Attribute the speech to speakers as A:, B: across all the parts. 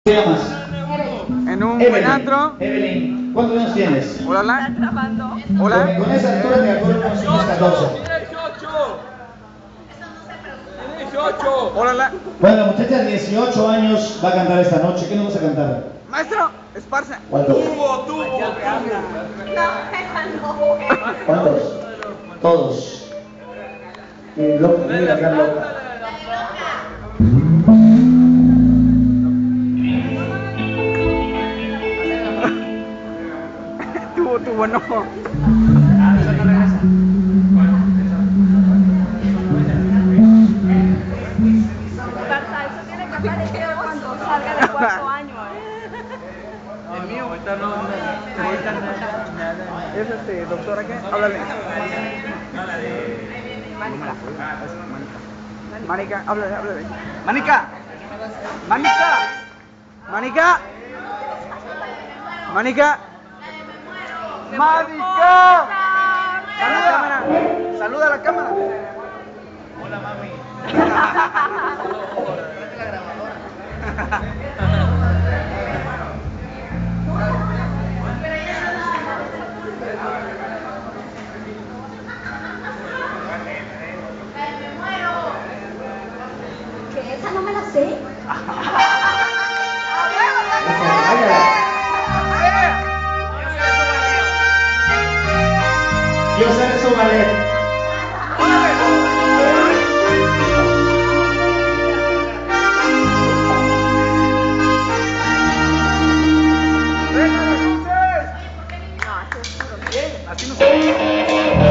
A: ¿Qué llamas?
B: En un buen antro.
A: Evelyn, ¿cuántos años tienes?
B: Hola, hola.
C: ¿Estás grabando?
B: Hola.
A: Con esa altura me acuerdo unos 14.
D: 18.
B: Hola, hola.
A: Bueno, la muchacha de 18 años va a cantar esta noche. ¿Qué nos vas a cantar?
B: Maestro, esparce.
A: ¿Cuántos?
D: Tubo.
C: No, esa no.
A: ¿Cuántos? Todos. Loca, mira, gran loca.
B: Tuvo, no.
C: Barça, eso tiene que aparecer cuando salga del cuarto año.
B: El mío. Es doctora, ¿qué? Háblale. Manica, háblale. Manica. Manica. Saluda a la cámara. Hola, mami.
C: ¿Qué? Esa no me la sé.
A: Quiero ser su ballet.
B: Así no se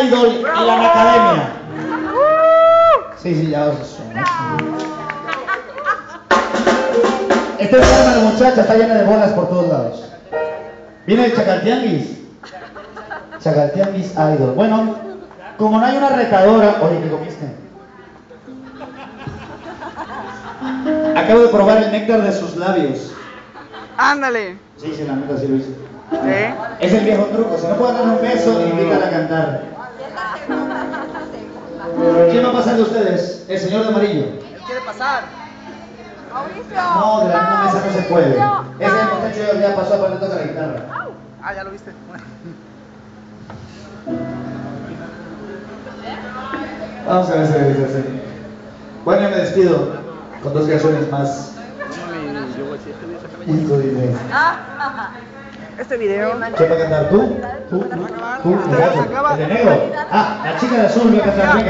A: Idol y la Academia. Sí, ya os suena. Esta enferma la muchacha, está llena de bolas por todos lados. Viene el Chacaltianguis. Chacaltianguis Idol. Bueno, como no hay una retadora... Oye, ¿qué comiste? Acabo de probar el néctar de sus labios.
B: Ándale.
A: Sí, la neta sí lo hice.
B: ¿Sí?
A: Es el viejo truco. Si no puedo dar un beso, invítala a cantar. ¿Quién va a pasar de ustedes? El señor de amarillo.
B: Él quiere pasar.
C: Mauricio.
A: No, de la misma mesa no se puede. Ese muchacho ya pasó, aparte toca la guitarra.
B: Ah, ya lo viste.
A: Vamos a ver si le dice así. Bueno, yo me despido con dos canciones más. Y tú dime.
B: Este video.
A: ¿Quién va a cantar? ¿Tú? ¿Tú? ¿Tú?
B: Se acaba.
A: ¿El de negro? Ah, la chica de azul va a cantar. Venga.